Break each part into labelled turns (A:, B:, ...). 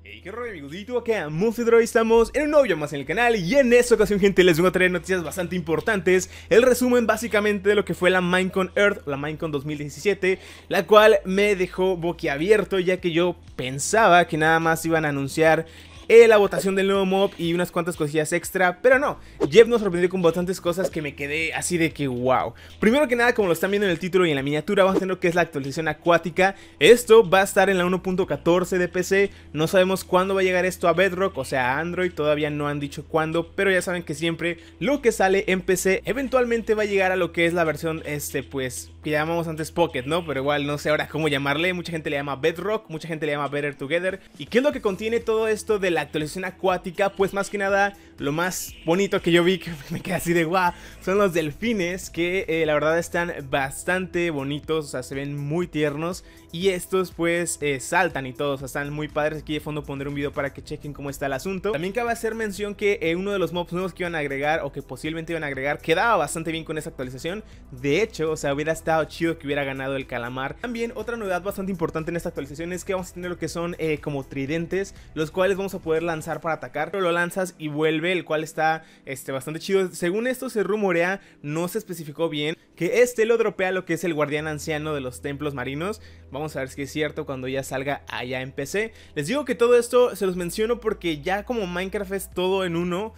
A: Hey, qué rollo amigos, y tú acá, Monsterdroid, estamos en un nuevo video más en el canal. Y en esta ocasión, gente, les vengo a traer noticias bastante importantes. El resumen básicamente de lo que fue la Minecon Earth, la Minecon 2017, la cual me dejó boquiabierto, ya que yo pensaba que nada más iban a anunciar la votación del nuevo mob y unas cuantas cosillas extra, pero no. Jeff nos sorprendió con bastantes cosas que me quedé así de que wow. Primero que nada, como lo están viendo en el título y en la miniatura, vamos a tener lo que es la actualización acuática. Esto va a estar en la 1.14 de PC. No sabemos cuándo va a llegar esto a Bedrock, o sea a Android, todavía no han dicho cuándo, pero ya saben que siempre lo que sale en PC eventualmente va a llegar a lo que es la versión pues que llamamos antes Pocket, ¿no? Pero igual no sé ahora cómo llamarle. Mucha gente le llama Bedrock, mucha gente le llama Better Together. ¿Y qué es lo que contiene todo esto de la actualización acuática? Pues más que nada, lo más bonito que yo vi, que me quedé así de guau, son los delfines, que la verdad están bastante bonitos, o sea, se ven muy tiernos. Y estos pues saltan y todo, o sea, están muy padres. Aquí de fondo pondré un video para que chequen cómo está el asunto. También cabe hacer mención que uno de los mobs nuevos que iban a agregar, o que posiblemente iban a agregar, quedaba bastante bien con esa actualización. De hecho, o sea, hubiera estado chido que hubiera ganado el calamar. También otra novedad bastante importante en esta actualización es que vamos a tener lo que son como tridentes, los cuales vamos a poder lanzar para atacar. Pero lo lanzas y vuelve, el cual está bastante chido. Según esto se rumorea, no se especificó bien, que lo dropea lo que es el guardián anciano de los templos marinos. Vamos a ver si es cierto cuando ya salga allá en PC. Les digo que todo esto se los menciono porque ya como Minecraft es todo en uno,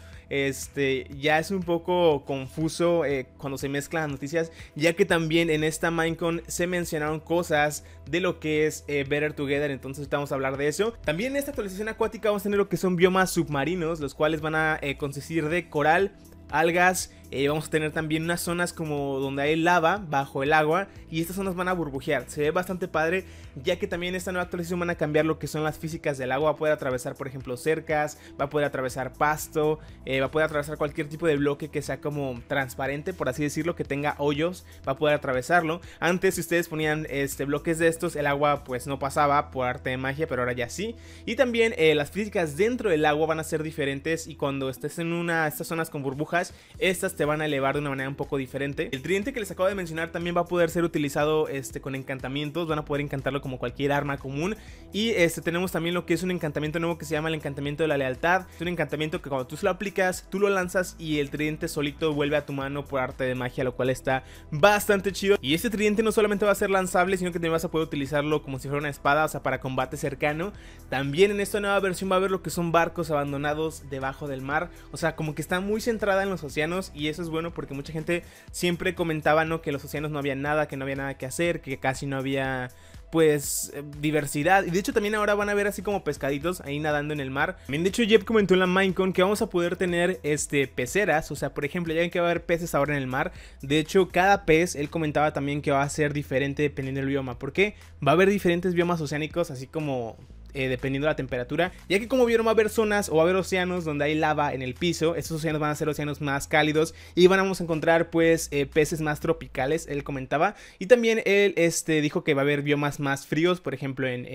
A: ya es un poco confuso cuando se mezclan las noticias, ya que también en esta Minecon se mencionaron cosas de lo que es Better Together, entonces vamos a hablar de eso. También en esta actualización acuática vamos a tener lo que son biomas submarinos, los cuales van a consistir de coral, algas. Vamos a tener también unas zonas como donde hay lava bajo el agua, y estas zonas van a burbujear. Se ve bastante padre, ya que también en esta nueva actualización van a cambiar lo que son las físicas del agua. Va a poder atravesar, por ejemplo, cercas, va a poder atravesar pasto, va a poder atravesar cualquier tipo de bloque que sea como transparente, por así decirlo, que tenga hoyos, va a poder atravesarlo. Antes, si ustedes ponían bloques de estos, el agua pues no pasaba por arte de magia, pero ahora ya sí. Y también las físicas dentro del agua van a ser diferentes, y cuando estés en estas zonas con burbujas, estas te van a elevar de una manera un poco diferente. El tridente que les acabo de mencionar también va a poder ser utilizado con encantamientos, van a poder encantarlo como cualquier arma común. Y tenemos también lo que es un encantamiento nuevo que se llama el encantamiento de la lealtad. Es un encantamiento que cuando tú se lo aplicas, tú lo lanzas y el tridente solito vuelve a tu mano por arte de magia, lo cual está bastante chido. Y este tridente no solamente va a ser lanzable, sino que también vas a poder utilizarlo como si fuera una espada, o sea, para combate cercano. También en esta nueva versión va a haber lo que son barcos abandonados debajo del mar, o sea, como que está muy centrada en los océanos, y eso es bueno porque mucha gente siempre comentaba, ¿no?, que en los océanos no había nada, que no había nada que hacer, que casi no había pues diversidad. Y de hecho también ahora van a ver así como pescaditos ahí nadando en el mar. También de hecho Jeff comentó en la Minecon que vamos a poder tener peceras, o sea, por ejemplo, ya ven que va a haber peces ahora en el mar. De hecho cada pez, él comentaba también que va a ser diferente dependiendo del bioma. ¿Por qué? Va a haber diferentes biomas oceánicos, así como dependiendo de la temperatura, ya que como vieron va a haber zonas o va a haber océanos donde hay lava en el piso. Estos océanos van a ser océanos más cálidos y vamos a encontrar pues peces más tropicales, él comentaba. Y también él dijo que va a haber biomas más fríos, por ejemplo en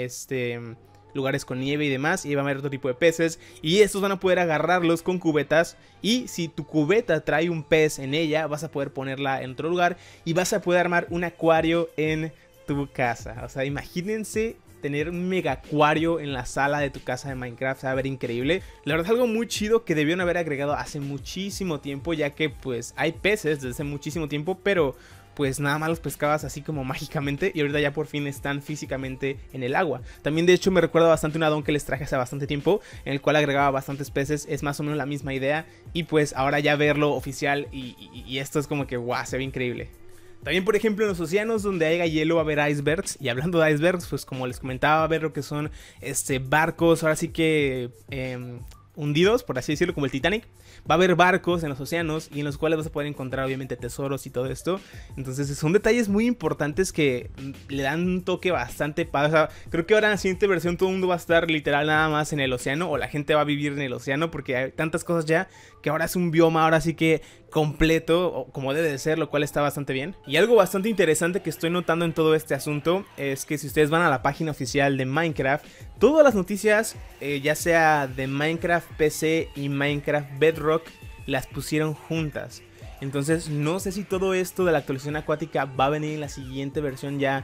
A: lugares con nieve y demás, y va a haber otro tipo de peces, y estos van a poder agarrarlos con cubetas, y si tu cubeta trae un pez en ella, vas a poder ponerla en otro lugar y vas a poder armar un acuario en tu casa. O sea, imagínense tener un mega acuario en la sala de tu casa de Minecraft, se va a ver increíble. La verdad es algo muy chido que debieron haber agregado hace muchísimo tiempo, ya que pues hay peces desde hace muchísimo tiempo, pero pues nada más los pescabas así como mágicamente, y ahorita ya por fin están físicamente en el agua. También de hecho me recuerda bastante un addon que les traje hace bastante tiempo, en el cual agregaba bastantes peces. Es más o menos la misma idea, y pues ahora ya verlo oficial y esto es como que guau, se ve increíble. También, por ejemplo, en los océanos donde haya hielo va a haber icebergs. Y hablando de icebergs, pues como les comentaba, va a ver lo que son barcos, ahora sí que hundidos, por así decirlo, como el Titanic. Va a haber barcos en los océanos y en los cuales vas a poder encontrar obviamente tesoros y todo esto. Entonces son detalles muy importantes que le dan un toque bastante padre. O sea, creo que ahora en la siguiente versión todo el mundo va a estar literal nada más en el océano, o la gente va a vivir en el océano, porque hay tantas cosas ya que ahora es un bioma ahora sí que completo, como debe de ser, lo cual está bastante bien. Y algo bastante interesante que estoy notando en todo este asunto es que si ustedes van a la página oficial de Minecraft, todas las noticias, ya sea de Minecraft PC y Minecraft Bedrock, las pusieron juntas. Entonces no sé si todo esto de la actualización acuática va a venir en la siguiente versión ya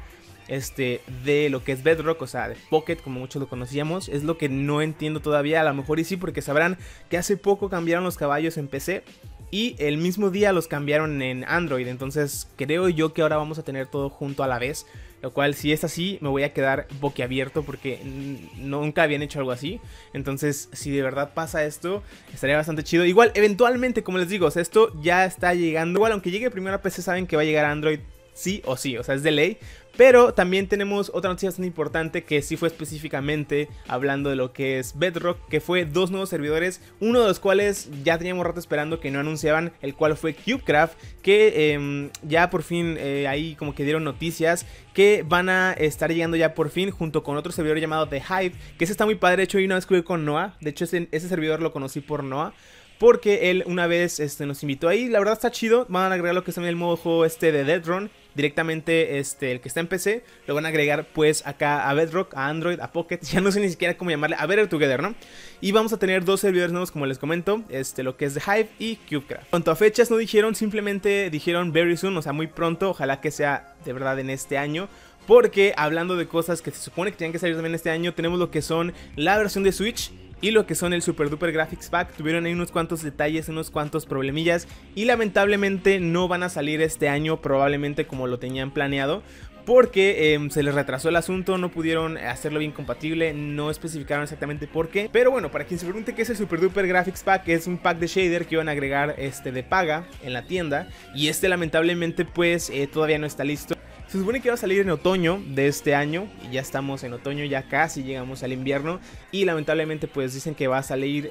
A: de lo que es Bedrock, o sea, de Pocket, como muchos lo conocíamos. Es lo que no entiendo todavía, a lo mejor y sí, porque sabrán que hace poco cambiaron los caballos en PC y el mismo día los cambiaron en Android. Entonces creo yo que ahora vamos a tener todo junto a la vez, lo cual, si es así, me voy a quedar boquiabierto porque nunca habían hecho algo así. Entonces, si de verdad pasa esto, estaría bastante chido. Igual, eventualmente, como les digo, o sea, esto ya está llegando. Igual, aunque llegue primero a PC, saben que va a llegar a Android sí o sí, o sea, es de ley. Pero también tenemos otra noticia bastante importante, que sí fue específicamente hablando de lo que es Bedrock, que fue 2 nuevos servidores, uno de los cuales ya teníamos rato esperando que no anunciaban, el cual fue Cubecraft, que ya por fin ahí como que dieron noticias que van a estar llegando ya por fin, junto con otro servidor llamado The Hive, que ese está muy padre. De hecho, yo una vez jugué con Noah, de hecho ese servidor lo conocí por Noah, porque él una vez nos invitó ahí. La verdad está chido. Van a agregar lo que es también el modo juego de Deadrun. Directamente el que está en PC lo van a agregar pues acá a Bedrock, a Android, a Pocket. Ya no sé ni siquiera cómo llamarle, a Better Together, ¿no? Y vamos a tener 2 servidores nuevos, como les comento, lo que es The Hive y Cubecraft. En cuanto a fechas no dijeron, simplemente dijeron very soon, o sea, muy pronto. Ojalá que sea de verdad en este año, porque hablando de cosas que se supone que tienen que salir también este año, tenemos lo que son la versión de Switch y lo que son el Super Duper Graphics Pack. Tuvieron ahí unos cuantos detalles, unos cuantos problemillas, y lamentablemente no van a salir este año, probablemente como lo tenían planeado, porque se les retrasó el asunto, no pudieron hacerlo bien compatible, no especificaron exactamente por qué. Pero bueno, para quien se pregunte qué es el Super Duper Graphics Pack, es un pack de shader que iban a agregar de paga en la tienda, y lamentablemente pues todavía no está listo. Se supone que va a salir en otoño de este año, y ya estamos en otoño, ya casi llegamos al invierno, y lamentablemente pues dicen que va a salir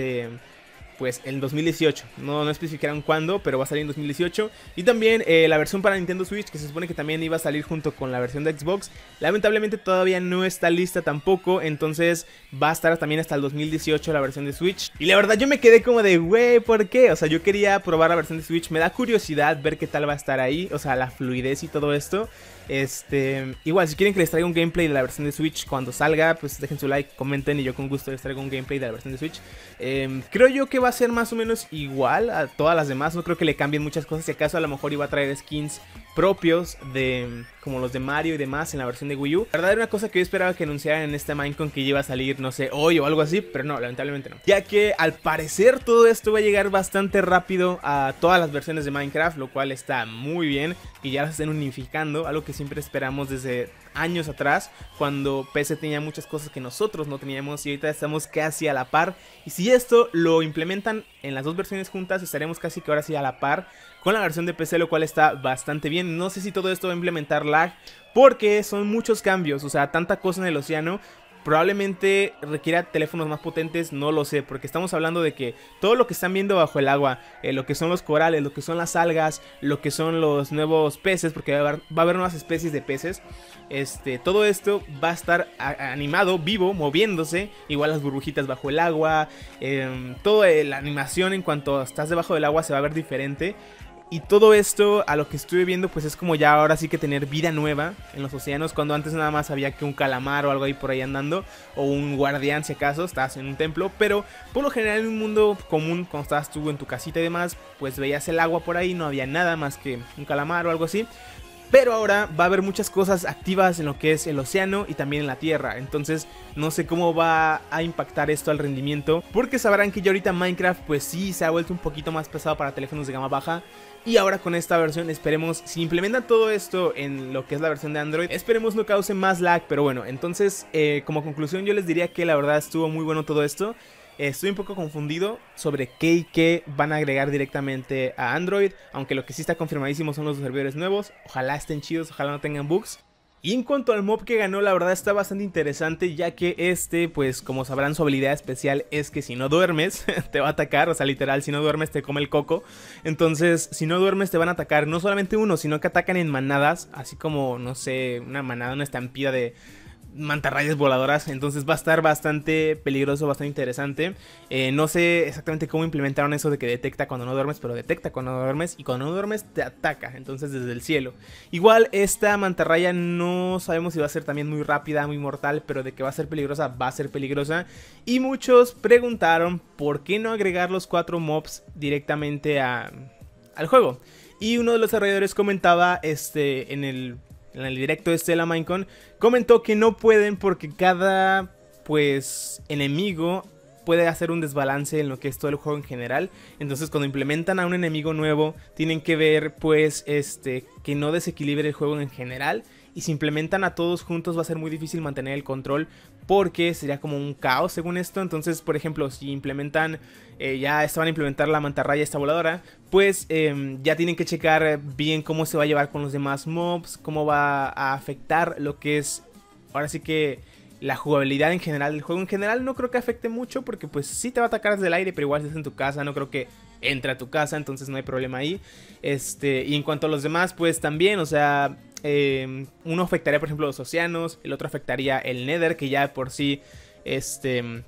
A: pues en 2018, no especificaron cuándo, pero va a salir en 2018. Y también la versión para Nintendo Switch, que se supone que también iba a salir junto con la versión de Xbox, lamentablemente todavía no está lista tampoco, entonces va a estar también hasta el 2018 la versión de Switch. Y la verdad yo me quedé como de, güey, ¿por qué? O sea, yo quería probar la versión de Switch, me da curiosidad ver qué tal va a estar ahí, o sea, la fluidez y todo esto. Igual, si quieren que les traiga un gameplay de la versión de Switch cuando salga, pues dejen su like, comenten y yo con gusto les traigo un gameplay de la versión de Switch. Creo yo que va a ser más o menos igual a todas las demás, no creo que le cambien muchas cosas. Si acaso a lo mejor iba a traer skins propios de como los de Mario y demás en la versión de Wii U. La verdad era una cosa que yo esperaba que anunciaran en esta Minecon, que iba a salir, no sé, hoy o algo así, pero no, lamentablemente no. Ya que al parecer todo esto va a llegar bastante rápido a todas las versiones de Minecraft, lo cual está muy bien, y ya las están unificando, algo que siempre esperamos desde años atrás, cuando PC tenía muchas cosas que nosotros no teníamos, y ahorita estamos casi a la par. Y si esto lo implementan en las dos versiones juntas, estaremos casi que ahora sí a la par con la versión de PC, lo cual está bastante bien. No sé si todo esto va a implementar lag, porque son muchos cambios, o sea, tanta cosa en el océano. Probablemente requiera teléfonos más potentes, no lo sé, porque estamos hablando de que todo lo que están viendo bajo el agua, lo que son los corales, lo que son las algas, lo que son los nuevos peces, porque va a haber nuevas especies de peces, todo esto va a estar animado, vivo, moviéndose, igual las burbujitas bajo el agua, toda la animación en cuanto estás debajo del agua se va a ver diferente. Y todo esto, a lo que estuve viendo, pues es como ya ahora sí que tener vida nueva en los océanos, cuando antes nada más había que un calamar o algo ahí por ahí andando, o un guardián si acaso, estabas en un templo. Pero por lo general en un mundo común, cuando estabas tú en tu casita y demás, pues veías el agua por ahí, no había nada más que un calamar o algo así. Pero ahora va a haber muchas cosas activas en lo que es el océano y también en la tierra. Entonces no sé cómo va a impactar esto al rendimiento, porque sabrán que ya ahorita Minecraft pues sí se ha vuelto un poquito más pesado para teléfonos de gama baja. Y ahora con esta versión esperemos, si implementan todo esto en lo que es la versión de Android, esperemos no cause más lag. Pero bueno, entonces como conclusión yo les diría que la verdad estuvo muy bueno todo esto. Estoy un poco confundido sobre qué y qué van a agregar directamente a Android, aunque lo que sí está confirmadísimo son los servidores nuevos. Ojalá estén chidos, ojalá no tengan bugs. Y en cuanto al mob que ganó, la verdad está bastante interesante, ya que pues como sabrán, su habilidad especial es que si no duermes te va a atacar, o sea literal, si no duermes te come el coco. Entonces si no duermes te van a atacar no solamente uno, sino que atacan en manadas, así como, no sé, una manada, una estampida de mantarrayas voladoras. Entonces va a estar bastante peligroso, bastante interesante. No sé exactamente cómo implementaron eso de que detecta cuando no duermes, pero detecta cuando no duermes, y cuando no duermes te ataca, entonces desde el cielo. Igual esta mantarraya no sabemos si va a ser también muy rápida, muy mortal, pero de que va a ser peligrosa, va a ser peligrosa. Y muchos preguntaron por qué no agregar los 4 mobs directamente al juego. Y uno de los desarrolladores comentaba en en el directo de la Minecon, comentó que no pueden porque cada pues enemigo puede hacer un desbalance en lo que es todo el juego en general. Entonces cuando implementan a un enemigo nuevo tienen que ver pues que no desequilibre el juego en general. Y si implementan a todos juntos va a ser muy difícil mantener el control porque sería como un caos según esto. Entonces, por ejemplo, si implementan, ya estaban a implementar la mantarraya esta voladora, pues ya tienen que checar bien cómo se va a llevar con los demás mobs, cómo va a afectar lo que es, ahora sí que la jugabilidad en general del juego. En general no creo que afecte mucho porque pues sí te va a atacar desde el aire, pero igual si es en tu casa, no creo que entre a tu casa, entonces no hay problema ahí. Y en cuanto a los demás, pues también, o sea, uno afectaría por ejemplo los océanos, el otro afectaría el Nether, que ya de por sí es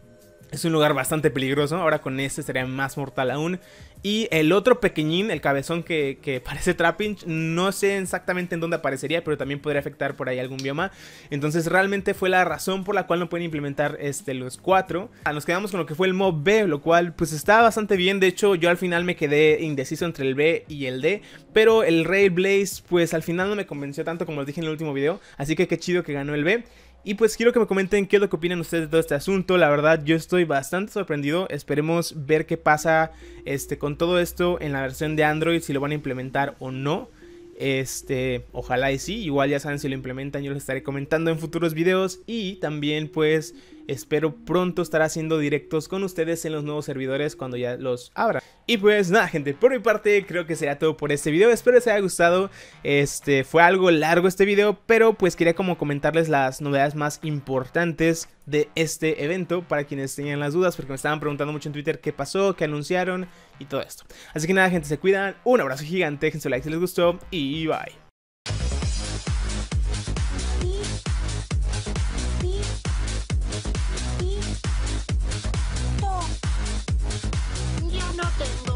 A: un lugar bastante peligroso. Ahora con este sería más mortal aún. Y el otro pequeñín, el cabezón que parece Trapinch, no sé exactamente en dónde aparecería, pero también podría afectar por ahí algún bioma. Entonces realmente fue la razón por la cual no pueden implementar los 4. Nos quedamos con lo que fue el mob B, lo cual pues está bastante bien. De hecho yo al final me quedé indeciso entre el B y el D, pero el Rail Blaze pues al final no me convenció tanto como lo dije en el último video. Así que qué chido que ganó el B. Y pues quiero que me comenten qué es lo que opinan ustedes de todo este asunto. La verdad yo estoy bastante sorprendido. Esperemos ver qué pasa con todo esto en la versión de Android, si lo van a implementar o no. Ojalá y sí. Igual ya saben, si lo implementan yo les estaré comentando en futuros videos. Y también pues espero pronto estar haciendo directos con ustedes en los nuevos servidores cuando ya los abran. Y pues nada gente, por mi parte creo que será todo por este video. Espero les haya gustado. Fue algo largo este video, pero pues quería como comentarles las novedades más importantes de este evento para quienes tenían las dudas, porque me estaban preguntando mucho en Twitter qué pasó, qué anunciaron y todo esto. Así que nada gente, se cuidan, un abrazo gigante, dejen su like si les gustó y bye.
B: Yo no tengo